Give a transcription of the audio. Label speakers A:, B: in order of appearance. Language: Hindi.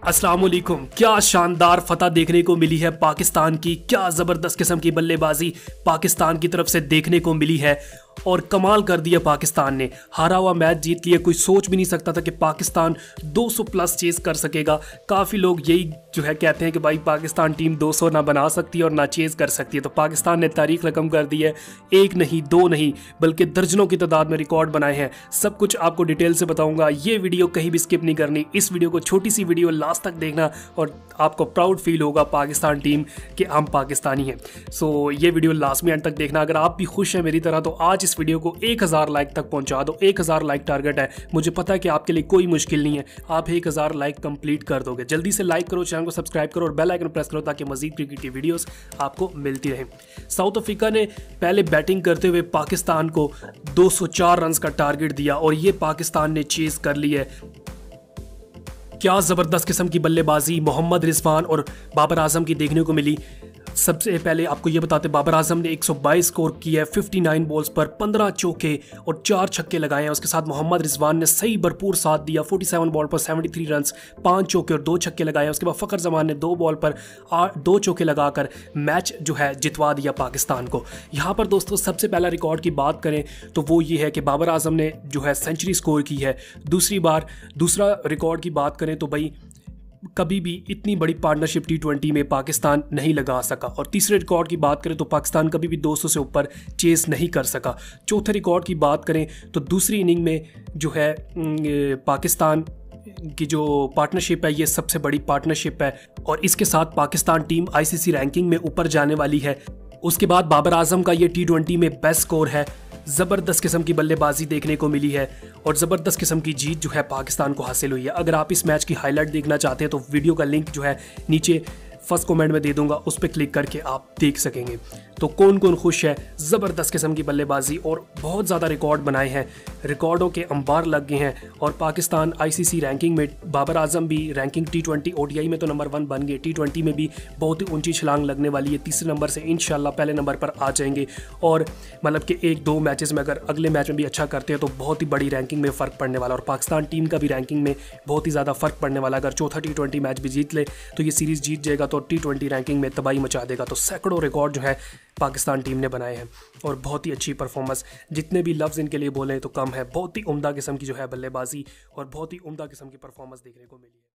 A: अस्सलाम वालेकुम। क्या शानदार फतह देखने को मिली है पाकिस्तान की, क्या ज़बरदस्त किस्म की बल्लेबाजी पाकिस्तान की तरफ से देखने को मिली है और कमाल कर दिया पाकिस्तान ने। हारा हुआ मैच जीत लिया। कोई सोच भी नहीं सकता था कि पाकिस्तान 200 प्लस चेस कर सकेगा। काफ़ी लोग यही कहते हैं कि भाई पाकिस्तान टीम 200 ना बना सकती और ना चेस कर सकती है। तो पाकिस्तान ने तारीख रकम कर दी है। एक नहीं, दो नहीं, बल्कि दर्जनों की तादाद में रिकॉर्ड बनाए हैं। सब कुछ आपको डिटेल से बताऊंगा। ये वीडियो कहीं भी स्किप नहीं करनी। इस वीडियो को, छोटी सी वीडियो, लास्ट तक देखना और आपको प्राउड फील होगा पाकिस्तान टीम कि हम पाकिस्तानी हैं। सो ये वीडियो लास्ट में एंड तक देखना। अगर आप भी खुश हैं मेरी तरह तो आज इस वीडियो को 1000 लाइक तक पहुंचा दो। 1000 लाइक टारगेट है। मुझे पता है कि आपके लिए कोई मुश्किल नहीं है, आप 1000 लाइक कंप्लीट कर दोगे। जल्दी से लाइक करो, चैनल को सब्सक्राइब करो और बेल आइकन प्रेस करो ताकि मजीद क्रिकेट की वीडियोस आपको मिलती रहें। साउथ अफ्रीका ने पहले बैटिंग करते हुए पाकिस्तान को 204 रन का टारगेट दिया और ये पाकिस्तान ने चेज कर ली है। क्या ज़बरदस्त किस्म की बल्लेबाजी मोहम्मद रिजवान और बाबर आजम की देखने को मिली। सबसे पहले आपको ये बताते, बाबर आजम ने 122 स्कोर किया है 59 बॉल्स पर, 15 चौके और 4 छक्के लगाए हैं। उसके साथ मोहम्मद रिजवान ने सही भरपूर साथ दिया, 47 बॉल पर 73 रन, 5 चौके और 2 छक्के लगाए हैं। उसके बाद फ़खर जमान ने 2 बॉल पर 2 चौके लगाकर मैच जितवा दिया पाकिस्तान को। यहाँ पर दोस्तों सबसे पहला रिकॉर्ड की बात करें तो वो ये है कि बाबर आजम ने सेंचुरी स्कोर की है दूसरा रिकॉर्ड की बात करें तो भाई कभी भी इतनी बड़ी पार्टनरशिप T20 में पाकिस्तान नहीं लगा सका। और तीसरे रिकॉर्ड की बात करें तो पाकिस्तान कभी भी 200 से ऊपर चेस नहीं कर सका। चौथे रिकॉर्ड की बात करें तो दूसरी इनिंग में पाकिस्तान की जो पार्टनरशिप है ये सबसे बड़ी पार्टनरशिप है और इसके साथ पाकिस्तान टीम ICC रैंकिंग में ऊपर जाने वाली है। उसके बाद बाबर आजम का ये T20 में बेस्ट स्कोर है। ज़बरदस्त किस्म की बल्लेबाजी देखने को मिली है और ज़बरदस्त किस्म की जीत पाकिस्तान को हासिल हुई है। अगर आप इस मैच की हाईलाइट देखना चाहते हैं तो वीडियो का लिंक नीचे फर्स्ट कमेंट में दे दूंगा, उस पर क्लिक करके आप देख सकेंगे। तो कौन कौन खुश है। ज़बरदस्त किस्म की बल्लेबाजी और बहुत ज़्यादा रिकॉर्ड बनाए हैं, रिकॉर्डों के अंबार लग गए हैं और पाकिस्तान ICC रैंकिंग में, बाबर आजम भी रैंकिंग T20 ODI में तो नंबर 1 बन गए, T20 में भी बहुत ही ऊंची छलांग लगने वाली है। तीसरे नंबर से इंशाल्लाह पहले नंबर पर आ जाएंगे और मतलब कि 1-2 मैचेस में अगर अगले मैच में भी अच्छा करते हैं तो बहुत ही बड़ी रैंकिंग में फ़र्क पड़ने वाला और पाकिस्तान टीम का भी रैंकिंग में बहुत ही ज़्यादा फ़र्क पड़ने वाला। अगर चौथा T20 मैच भी जीत ले तो ये सीरीज़ जीत जाएगा तो T20 रैंकिंग में तबाही मचा देगा। तो सैकड़ों रिकॉर्ड पाकिस्तान टीम ने बनाए हैं और बहुत ही अच्छी परफॉर्मेंस, जितने भी लफ्ज़ इनके लिए बोले तो कम है। बहुत ही उम्दा किस्म की बल्लेबाजी और बहुत ही उम्दा किस्म की परफॉर्मेंस देखने को मिली है।